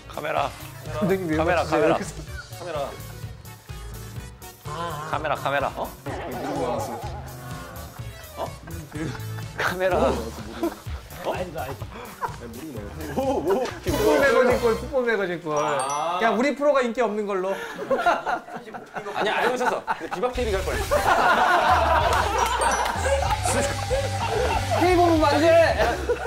카메라. 선생님 왜 카메라, 맞추세요? 카메라. 이렇게 카메라. 카메라. 어? 누구 나왔어? 어? 카메라. 풋볼 매거진골, 풋볼 매거진골. 그냥 우리 프로가 인기 없는 걸로. 아니야, 알고 있었어. 근데 비박 TV 갈 거야. K 보면 안 돼!